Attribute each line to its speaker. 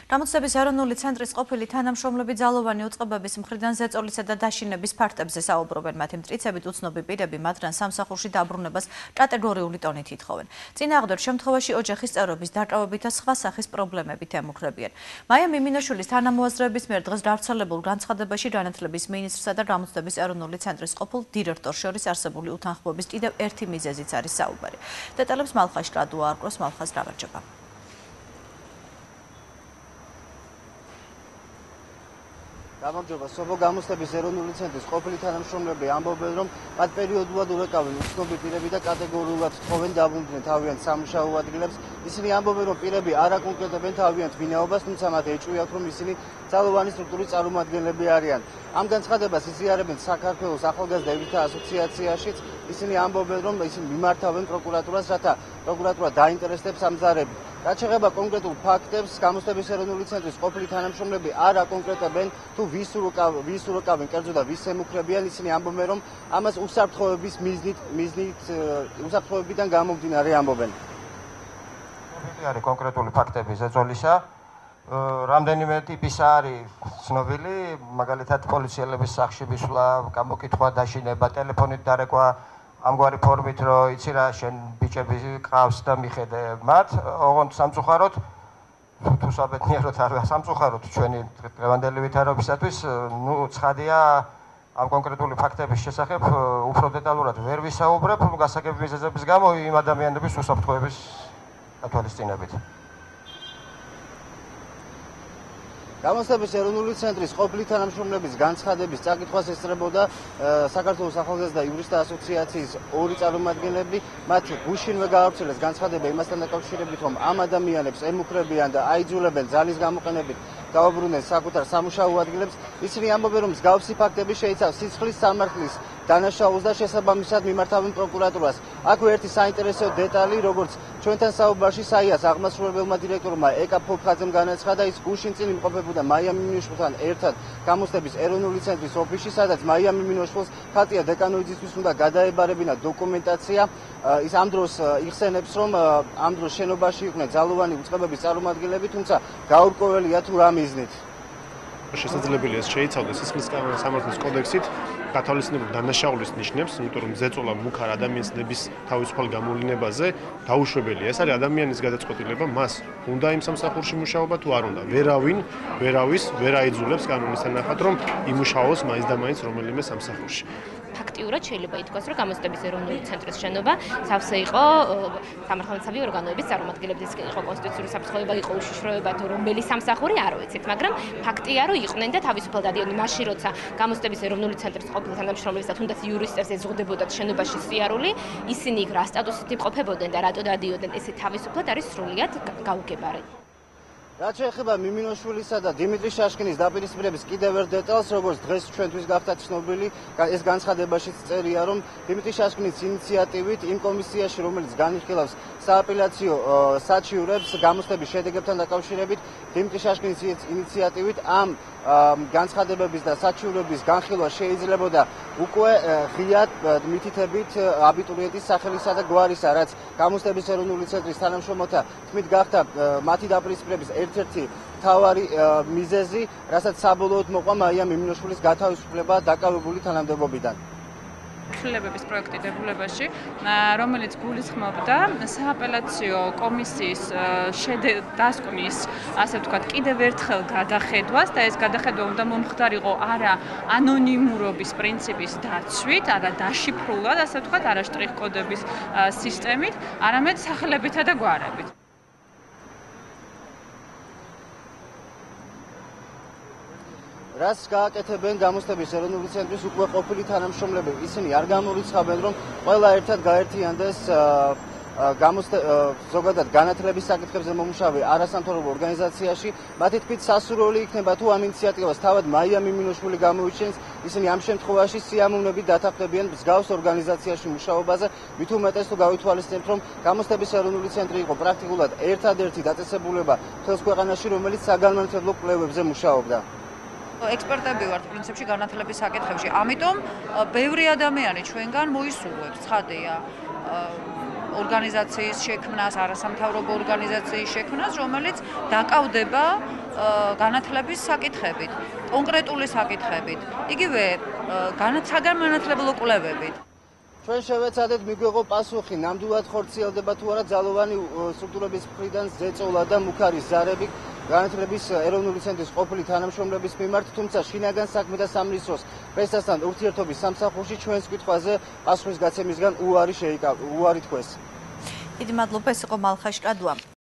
Speaker 1: რამოცდების ეროვნული ცენტრის ყოფილი თანამშრომლები ძალოვანი უწყებების მხრიდან ზეწოლისა და დაშინების ფაქტებზე საუბრობენ. მათი მტკიცებით უცნობი პირები მათგან სამსახურში დაბრუნებას კატეგორიული ტონით ითხოვენ. წინააღმდეგ შემთხვევაში ოჯახის წევრების დაკავებით და სხვა სახის პრობლემებით ემუქრებიან. მაია მიმინაშვილის თანამოაზრეების მიერ დღეს გავრცელებულ განცხადებაში განათლების მინისტრსა და რამოცდების ეროვნული ცენტრის ყოფილ დირექტორს შორის არსებული უთანხმოების კიდევ ერთი მიზეზიც არის საუბარი. დეტალებს მალხაშ კადუა არკოს მალხას გამარჯობა.
Speaker 2: გამარჯობა, სოფო გამოცდების ეროვნული ცენტრის ყოფილი თანამშრომლები ამბობენ, რომ მათ პერიოდულად ურეკავენ უცნობი პირები და კატეგორიულად თხოვენ დაბრუნდნენ თავიანთ სამუშაო ადგილებს. ისინი ამბობენ, რომ პირები არ აკონკრეტებენ თავიანთ ვინაობას, თუმცა მათ ეჭვიათ, რომ ისინი ძალოვანი სტრუქტურის წარმომადგენლები არიან. ამ განცხადებას იზიარებენ საქართველოს ახალგაზრდა ევრთა ასოციაციაშიც. ისინი ამბობენ, რომ ისინი მიმართავენ პროკურატურას, რათა პროკურატურა დაინტერესდებს ამ ზარებით. რაც შეეხება კონკრეტულ ფაქტებს, გამოცდების ეროვნული ცენტრის ყოფილი თანამშრომლები არ აკონკრეტებენ თუ ვის ურეკავენ კერძო და ვის ემუქრებიან. ისინი ამბობენ, რომ ამას უსაფრთხოების უსაფრთხოებიდან გამომდინარე ამბობენ.
Speaker 3: არის კონკრეტული ფაქტები ზეწოლისა. რამდენიმე ტიპისა არის ცნობილი, მაგალითად პოლიციელების სახლში მისვლა, გამოკითხვა, დაშინება, ტელეფონით დარეკვა, ამგვარი ფორმით, რომ იცი რა, შენ ბიჭები ყავს და მიხედე მათ, ოღონდ სამწუხაროდ თუ საბედნიეროდ არ სამწუხაროდ ჩვენი დღევანდელი ვითარებისათვის, ცხადია ამ კონკრეტული ფაქტების შესახებ უფრო დეტალურად ვერ ვისაუბრებ, გასაგები მიზეზების გამო იმ ადამიანების უსაფრთხოების გათვალისწინებით.
Speaker 2: გამოცდების ეროვნული ცენტრის ყოფილი თანამშრომლების განცხადების წაკითხვას ესწრებოდა საქართველოს ახალგაზრდა იურისტთა ასოციაციის ორი წარმომადგენლები. მათ გუშინვე გაავრცელეს განცხადება იმასთან დაკავშირებით, რომ ამ ადამიანებს ემუქრებიან და აიძულებენ ძალის გამოყენებით დაუბრუნდნენ საკუთარ სამუშაო ადგილებს. ისინი ამბობენ, რომ მსგავსი ფაქტები შეიცავს სიცხლის სამართლის დანაშაულს და შესაბამისად მიმართავენ პროკურატურას. აქვე ერთი საინტერესო დეტალი, როგორც ჩვენთან საუბარში საიას აღმასრულებელმა დირექტორმა ეკა ფოფხაძემ განაცხადა, ის გუშინ წინ იმყოფებოდა მაია მიმინოშვილთან ერთად გამოცდების ეროვნული ცენტრის ოფისში, სადაც მაია მიმინოშვილს ხატია დეკანოიძისთვის უნდა გადაებარებინა დოკუმენტაცია. ის ამ დროს იხსენებს, რომ ამ დროს შენობაში იყვნენ ძალოვანი უწყებების წარმომადგენლები, თუმცა გაურკვეველია თუ რა მიზნით.
Speaker 4: შესაძლებელია შეიცავდეს სისხლის სამართლის კოდექსით გათვალისწინებულ დანაშაულის ნიშნებს, იმიტომ რომ ზეწოლა მუქარ ადამიანის ნების თავისუფალ გამოვლინებაზე დაუშვებელია. ეს არის ადამიანის გადაწყვეტილება, მას უნდა იმ სამსახურში მუშაობა თუ არ უნდა. ვერ აიძულებს კანონის თანახმად, რომ იმუშაოს მაინც და მაინც რომელიმე სამსახურში.
Speaker 5: ფაქტიურად შეიძლება ითქვას, რომ გამოცდების ეროვნული ცენტრის შენობა სავსე იყო სამართალმცემლი ორგანოების წარმომადგენლებით, იყო კონსტიტუციური საფრთხეობა, იყო უშიშროება თუ რომელი სამსახური არ ვიცით, მაგრამ ფაქტია, რომ იყვნენ და თავისუფალ დადიოდნენ მაშინ, როცა გამოცდების ეროვნული ცენტრის ყოფილი თანამშრომლების და თუნდაც იურისტებს ეზღუდებოდათ შენობაში სიარული, ისინი რა სტატუსით იმყოფებოდნენ და რატო დადიოდნენ, ესე თავისუფლად არის სრულიად გაუგებარი.
Speaker 2: რაც შეეხება მიმინოშვილისა და დიმიტრი შაშკინის დაპირისპირების კიდევ ერთ დეტალს, როგორც დღეს ჩვენთვის გახდა ცნობილი, ეს განცხადებაშიც წერია, რომ დიმიტრი შაშკინის ინიციატივით იმ კომისიაში, რომელიც განიხილავს სააპელაციო საჩივრებს გამოცდების შედეგებთან დაკავშირებით, დიმიტრი შაშკინის ინიციატივით ამ განცხადებების და საჩივრების განხილვა შეიძლებოდა უკვე ღიად მითითებით აბიტურიენტის სახელისა და გვარისა, რაც გამოცდების ეროვნული ცენტრის თანამშრომელთა თქმით გახდა მათი დაპირისპირების ერთ-ერთი მთავარი მიზეზი, რასაც საბოლოოდ მოყვა მაია მიმინოშვილის გათავისუფლება დაკავებული თანამდებობიდან.
Speaker 6: ცვლილებების პროექტი დებულებაში, რომელიც გულისხმობდა სააპელაციო კომისიის დასკვნის, ასე ვთქვათ, კიდევ ერთხელ გადახედვას და ეს გადახედვა უნდა მომხდარიყო არა ანონიმურობის პრინციპის დაცვით, არა დაშიფრულად, ასე ვთქვათ, არა შტრიხ-კოდების სისტემით, არამედ სახელებითა და გვარებით.
Speaker 2: რას გააკეთებენ გამოცდების ეროვნული ცენტრის უკვე ყოფილი თანამშრომლები. ისინი არ გამორიცხავენ, რომ ყველა ერთად გაერთიანდეს ზოგადად განათლების საკითხებზე მომუშავე არასამთავრობო ორგანიზაციაში. მათი თქმით სასურველი იქნება თუ ამ ინიციატივას თავად მაია მიმინოშვილი გამოიჩენს. ისინი ამ შემთხვევაში სიამოვნებით დათანხმდებიან მსგავს ორგანიზაციაში მუშაობაზე, მით უმეტეს თუ გავითვალისწინებთ, რომ გამოცდების ეროვნული ცენტრი იყო პრაქტიკულად ერთადერთი დაწესებულება მთელს ქვეყანაში, რომელიც საგანმანათლებლო კვლევებზე მუშაობდა.
Speaker 7: ექსპერტები ვართ პრინციპში განათლების საკითხებში. ამიტომ ბევრი ადამიანი ჩვენგან მოისურვებს, ცხადია, ორგანიზაციის შექმნას, არასამთავრობო ორგანიზაციის შექმნას, რომელიც დაკავდება განათლების საკითხებით, კონკრეტული საკითხებით, იგივე საგანმანათლებლო კვლევებით.
Speaker 2: ჩვენ შევეცადეთ მიგვიღო პასუხი, ნამდვილად ხორციელდება თუ არა ძალოვანი სტრუქტურების მხრიდან ზეწოლა და მუქარი ზარები განათლების ეროვნული ცენტრის ყოფილი თანამშრომლების მიმართ, თუმცა შინაგან საქმეთა სამინისტროს პრესასთან ურთიერთობის სამსახურში ჩვენს კითხვაზე პასუხის გაცემისგან უარი თქვეს.
Speaker 1: დიდი მადლობა, ეს იყო მალხაშ კადუა.